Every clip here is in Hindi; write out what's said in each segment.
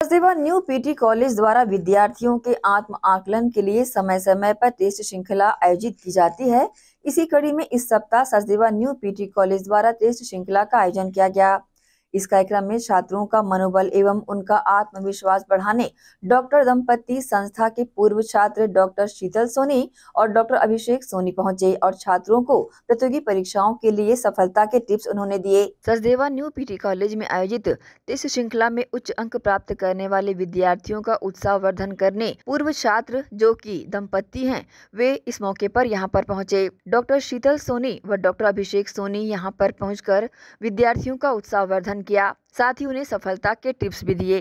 सचदेवा न्यू पीटी कॉलेज द्वारा विद्यार्थियों के आत्म आकलन के लिए समय समय पर टेस्ट श्रृंखला आयोजित की जाती है। इसी कड़ी में इस सप्ताह सचदेवा न्यू पीटी कॉलेज द्वारा टेस्ट श्रृंखला का आयोजन किया गया। इस कार्यक्रम में छात्रों का मनोबल एवं उनका आत्मविश्वास बढ़ाने डॉक्टर दंपति संस्था के पूर्व छात्र डॉक्टर शीतल सोनी और डॉक्टर अभिषेक सोनी पहुंचे और छात्रों को प्रतियोगी परीक्षाओं के लिए सफलता के टिप्स उन्होंने दिए। सचदेवा न्यू पीटी कॉलेज में आयोजित टेस्ट श्रृंखला में उच्च अंक प्राप्त करने वाले विद्यार्थियों का उत्साहवर्धन करने पूर्व छात्र जो कि दंपति हैं, वे इस मौके पर यहां पर पहुंचे। डॉक्टर शीतल सोनी व डॉक्टर अभिषेक सोनी यहां पर पहुंचकर विद्यार्थियों का उत्साहवर्धन किया, साथ ही उन्हें सफलता के टिप्स भी दिए।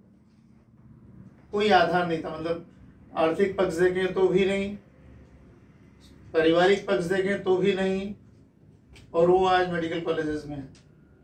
कोई आधार नहीं था, मतलब आर्थिक पक्ष देखें तो भी नहीं, पारिवारिक पक्ष देखें तो भी नहीं, और वो आज मेडिकल कॉलेजेस में है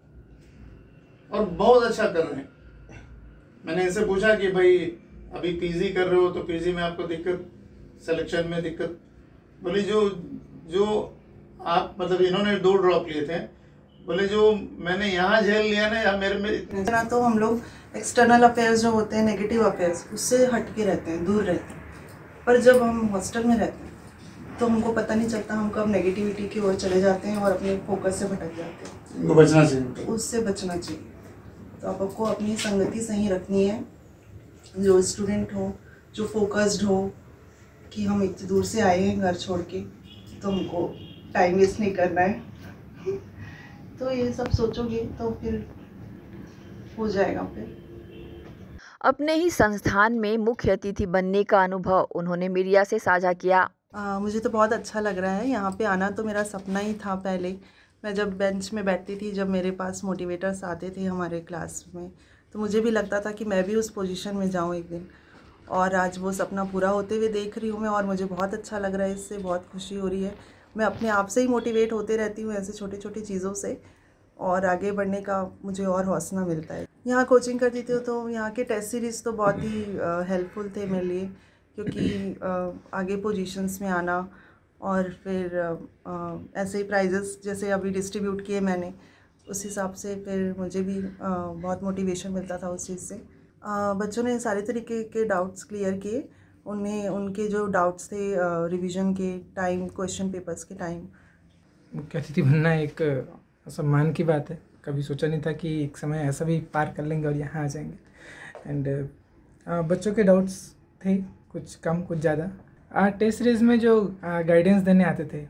और बहुत अच्छा कर रहे हैं। मैंने इनसे पूछा कि भाई अभी पीजी कर रहे हो तो पीजी में आपको दिक्कत, सिलेक्शन में दिक्कत? बोले जो आप मतलब इन्होंने 2 ड्रॉप लिए थे, बोले जो मैंने यहाँ झेल लिया ना, या मेरे में इतना तो हम लोग एक्सटर्नल अफेयर्स जो होते हैं, नेगेटिव अफेयर्स, उससे हट के रहते हैं, दूर रहते हैं। पर जब हम हॉस्टल में रहते हैं तो हमको पता नहीं चलता, हम कब नेगेटिविटी की ओर चले जाते हैं और अपने फोकस से भटक जाते हैं। उनको बचना चाहिए, उससे बचना चाहिए। तो आपको अपनी संगति सही रखनी है, जो स्टूडेंट हो, जो फोकस्ड हो कि हम इतनी दूर से आए हैं घर छोड़ के, तो हमको टाइम वेस्ट नहीं करना है। तो ये सब सोचोगे तो फिर हो जाएगा। फिर अपने ही संस्थान में मुख्य अतिथि बनने का अनुभव उन्होंने मीडिया से साझा किया। मुझे तो बहुत अच्छा लग रहा है, यहाँ पे आना तो मेरा सपना ही था। पहले मैं जब बेंच में बैठती थी, जब मेरे पास मोटिवेटर्स आते थे हमारे क्लास में, तो मुझे भी लगता था कि मैं भी उस पोजीशन में जाऊँ एक दिन, और आज वो सपना पूरा होते हुए देख रही हूँ मैं, और मुझे बहुत अच्छा लग रहा है, इससे बहुत खुशी हो रही है। मैं अपने आप से ही मोटिवेट होते रहती हूँ ऐसे छोटी छोटी चीज़ों से, और आगे बढ़ने का मुझे और हौसला मिलता है। यहाँ कोचिंग करती थी तो यहाँ के टेस्ट सीरीज़ तो बहुत ही हेल्पफुल थे मेरे लिए, क्योंकि आगे पोजीशंस में आना, और फिर ऐसे ही प्राइजेस जैसे अभी डिस्ट्रीब्यूट किए मैंने, उस हिसाब से फिर मुझे भी बहुत मोटिवेशन मिलता था उस चीज़ से। बच्चों ने सारे तरीके के डाउट्स क्लियर किए, उन्हें उनके जो डाउट्स थे रिवीजन के टाइम, क्वेश्चन पेपर्स के टाइम। मुख्य अतिथि बनना एक सम्मान की बात है। कभी सोचा नहीं था कि एक समय ऐसा भी पार कर लेंगे और यहाँ आ जाएंगे। एंड बच्चों के डाउट्स थे, कुछ कम कुछ ज़्यादा। टेस्ट सीरीज में जो गाइडेंस देने आते थे,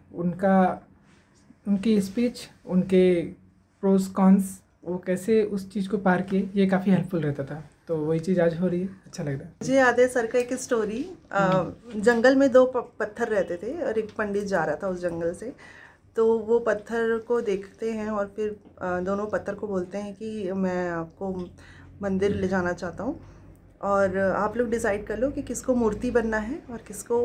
उनकी स्पीच, उनके प्रोस कॉन्स, वो कैसे उस चीज़ को पार किए, ये काफ़ी हेल्पफुल रहता था। तो वही चीज़ आज हो रही है, अच्छा लग रहा है। मुझे याद है सर का एक स्टोरी। जंगल में 2 पत्थर रहते थे और एक पंडित जा रहा था उस जंगल से, तो वो पत्थर को देखते हैं और फिर दोनों पत्थर को बोलते हैं कि मैं आपको मंदिर ले जाना चाहता हूँ, और आप लोग डिसाइड कर लो कि किसको मूर्ति बनना है और किसको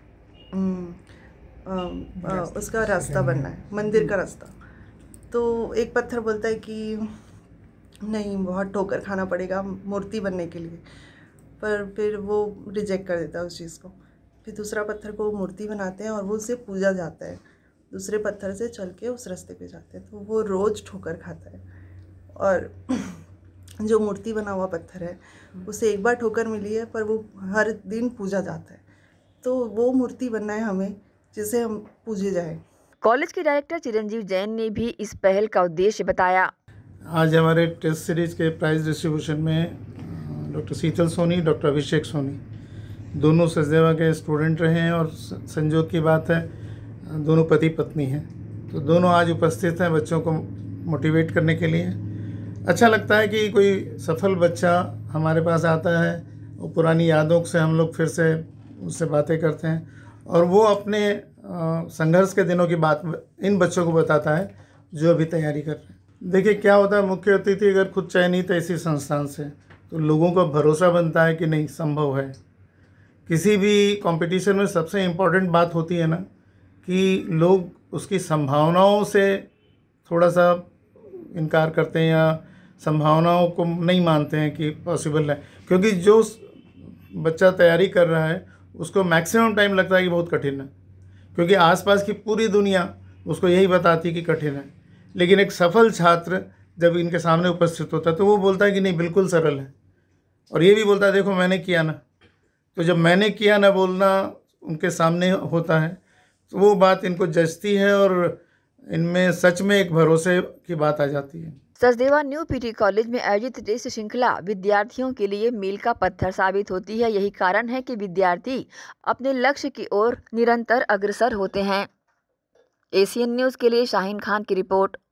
उसका रास्ता बनना है, मंदिर का रास्ता। तो एक पत्थर बोलता है कि नहीं, बहुत ठोकर खाना पड़ेगा मूर्ति बनने के लिए, पर फिर वो रिजेक्ट कर देता है उस चीज़ को। फिर दूसरा पत्थर को मूर्ति बनाते हैं और वो उससे पूजा जाता है, दूसरे पत्थर से चल के उस रास्ते पे जाते हैं। तो वो रोज़ ठोकर खाता है, और जो मूर्ति बना हुआ पत्थर है उसे एक बार ठोकर मिली है, पर वो हर दिन पूजा जाता है। तो वो मूर्ति बनना है हमें, जिसे हम पूजे जाएं। कॉलेज के डायरेक्टर चिरंजीव जैन ने भी इस पहल का उद्देश्य बताया। आज हमारे टेस्ट सीरीज के प्राइज डिस्ट्रीब्यूशन में डॉक्टर शीतल सोनी, डॉक्टर अभिषेक सोनी दोनों सचदेवा के स्टूडेंट रहे हैं, और संजोग की बात है दोनों पति पत्नी हैं, तो दोनों आज उपस्थित हैं बच्चों को मोटिवेट करने के लिए। अच्छा लगता है कि कोई सफल बच्चा हमारे पास आता है और पुरानी यादों से हम लोग फिर से उससे बातें करते हैं, और वो अपने संघर्ष के दिनों की बात इन बच्चों को बताता है जो अभी तैयारी कर रहे हैं। देखिए क्या होता है, मुख्य अतिथि अगर खुद चयनित है इसी संस्थान से, तो लोगों का भरोसा बनता है कि नहीं, संभव है। किसी भी कंपटीशन में सबसे इम्पोर्टेंट बात होती है ना, कि लोग उसकी संभावनाओं से थोड़ा सा इनकार करते हैं या संभावनाओं को नहीं मानते हैं कि पॉसिबल है, क्योंकि जो बच्चा तैयारी कर रहा है उसको मैक्सिमम टाइम लगता है कि बहुत कठिन है, क्योंकि आसपास की पूरी दुनिया उसको यही बताती है कि कठिन है। लेकिन एक सफल छात्र जब इनके सामने उपस्थित होता है तो वो बोलता है कि नहीं, बिल्कुल सरल है। और ये भी बोलता है देखो मैंने किया ना। तो जब मैंने किया ना बोलना उनके सामने होता है तो वो बात इनको जचती है और इनमें सच में एक भरोसे की बात आ जाती है। सचदेवा न्यू पीटी कॉलेज में आयोजित टेस्ट श्रृंखला विद्यार्थियों के लिए मील का पत्थर साबित होती है। यही कारण है कि विद्यार्थी अपने लक्ष्य की ओर निरंतर अग्रसर होते हैं। एशियन न्यूज़ के लिए शाहीन खान की रिपोर्ट।